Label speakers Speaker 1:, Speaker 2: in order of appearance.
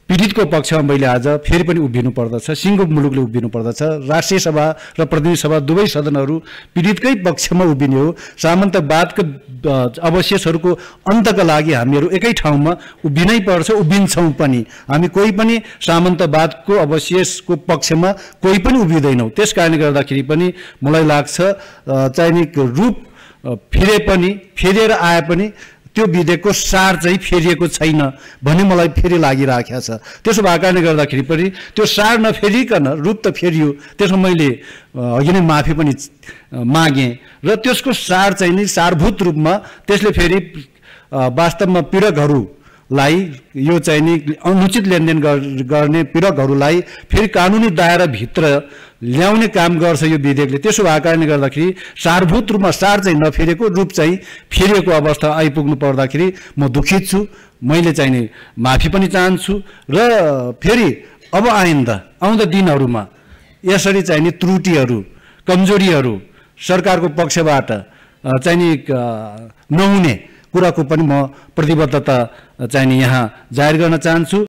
Speaker 1: पीडितको पक्षमा मैले आज फेरि पनि उभिनु पर्दछ, सिङ्गो मुलुकले उभिनु पर्दछ। राष्ट्रिय सभा र प्रतिनिधि सभा दुवै सदनहरू पीडितकै पक्षमा उभिने हो। सामन्तवादको अवशेषहरूको अन्तका लागि हामीहरू एकै ठाउँमा उभिनै पर्छ, उभिन्छौँ पनि। हामी कोही पनि सामन्तवादको अवशेषको पक्षमा कोही पनि उभिँदैनौँ। त्यस कारणले गर्दाखेरि पनि मलाई लाग्छ चाहिने रूप फिरे पनि, फेरेर आए पनि त्यो विधेयकको सार चाहिँ फेरिएको छैन भन्ने मलाई फेरि लागिराखेको छ। त्यसो भएको कारणले गर्दाखेरि पनि त्यो सार नफेरिकन रूप त फेरियो, त्यसमा मैले अघि नै माफी पनि मागेँ र त्यसको सार चाहिँ नि सारभूत रूपमा त्यसले फेरि वास्तवमा पीडकहरूलाई यो चाहिँ नि अनुचित लेनदेन गर्ने पीडकहरूलाई फेरि कानुनी दायराभित्र ल्याउने काम गर्छ यो विधेयकले। त्यसो भएको कारणले गर्दाखेरि सारभूत रूपमा सार चाहिँ नफेरेको, रूप चाहिँ फेरिएको अवस्था आइपुग्नु पर्दाखेरि म दुखित छु। मैले चाहिँ नि माफी पनि चाहन्छु र फेरि अब आउँदा दिनहरूमा यसरी चाहिँ नि त्रुटिहरू, कमजोरीहरू सरकारको पक्षबाट चाहिँ नि नहुने कुराको पनि म प्रतिबद्धता चाहिँ नि यहाँ जाहेर गर्न चाहन्छु।